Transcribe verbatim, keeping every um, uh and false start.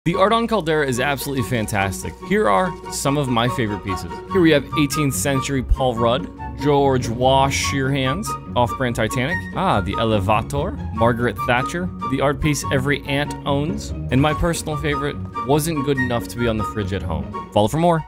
The art on Caldera is absolutely fantastic. Here are some of my favorite pieces. Here we have eighteenth century Paul Rudd, George Wash Shearhands, off-brand Titanic, ah, the Elevator, Margaret Thatcher, the art piece every ant owns, and my personal favorite, wasn't good enough to be on the fridge at home. Follow for more.